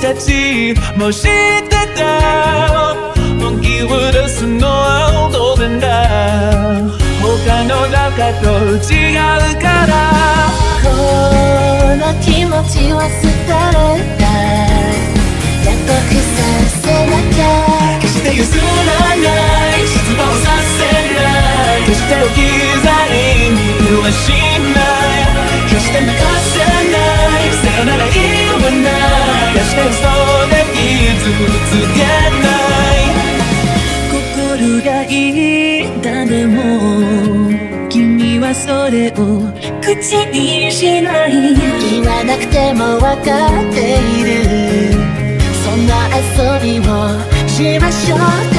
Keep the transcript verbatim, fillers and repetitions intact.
たちも知ってた。本気を出すのは当然だ。他の中と違うから。 この気持ちは捨てられた。約束させなきゃ。 決して譲らない、失望させない。決して置き去りにはしない。決して泣かせない。さよなら言わない。決して嘘で傷つけない。心が言ったでも君はそれを口にしない。 言わなくても分かっている。そんな遊びをしましょう。